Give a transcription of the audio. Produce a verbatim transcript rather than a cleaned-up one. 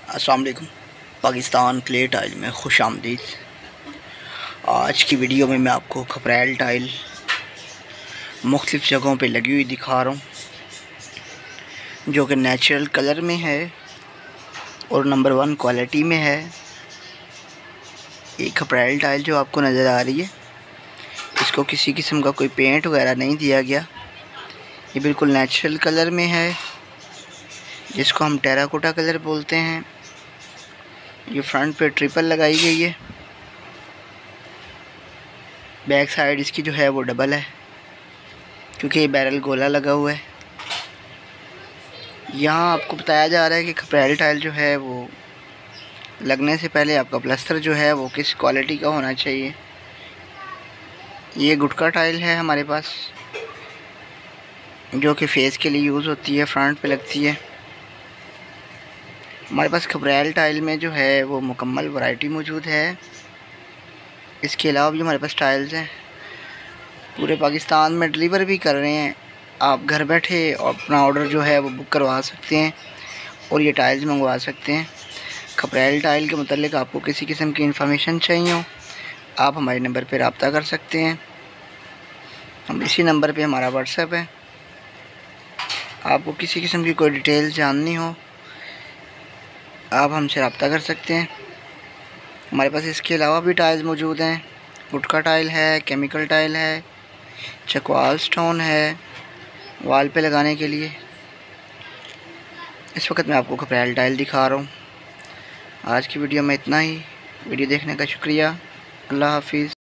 अस्सलाम वालेकुम। Pakistan clay tile में खुश आमदीद। आज की वीडियो में मैं आपको खपरैल टाइल मुख्तलिफ़ जगहों पे लगी हुई दिखा रहा हूँ, जो कि नेचुरल कलर में है और नंबर वन क्वालिटी में है। ये खपरैल टाइल जो आपको नज़र आ रही है, इसको किसी किस्म का कोई पेंट वगैरह नहीं दिया गया। ये बिल्कुल नेचुरल कलर में है, जिसको हम टेराकोटा कलर बोलते हैं। ये फ्रंट पे ट्रिपल लगाई गई है, बैक साइड इसकी जो है वो डबल है, क्योंकि ये बैरल गोला लगा हुआ है। यहाँ आपको बताया जा रहा है कि खपरैल टाइल जो है वो लगने से पहले आपका प्लास्टर जो है वो किस क्वालिटी का होना चाहिए। ये गुटका टाइल है हमारे पास, जो कि फेस के लिए यूज़ होती है, फ्रंट पे लगती है। हमारे पास खपरैल टाइल में जो है वो मुकम्मल वैरायटी मौजूद है। इसके अलावा भी हमारे पास टाइल्स हैं, पूरे पाकिस्तान में डिलीवर भी कर रहे हैं। आप घर बैठे अपना ऑर्डर जो है वो बुक करवा सकते हैं और ये टाइल्स मंगवा सकते हैं। खपरैल टाइल के मतलब आपको किसी किस्म की इंफॉर्मेशन चाहिए हो, आप हमारे नंबर पर रब्ता कर सकते हैं। हम इसी नंबर पे हमारा व्हाट्सएप है। आपको किसी किस्म की कोई डिटेल्स जाननी हो, आप हमसे रब्ता कर सकते हैं। हमारे पास इसके अलावा भी टाइल्स मौजूद हैं। गुटका टाइल है, केमिकल टाइल है, चकवाल स्टोन है वॉल पे लगाने के लिए। इस वक्त मैं आपको खपरैल टाइल दिखा रहा हूँ। आज की वीडियो में इतना ही। वीडियो देखने का शुक्रिया। अल्लाह हाफिज़।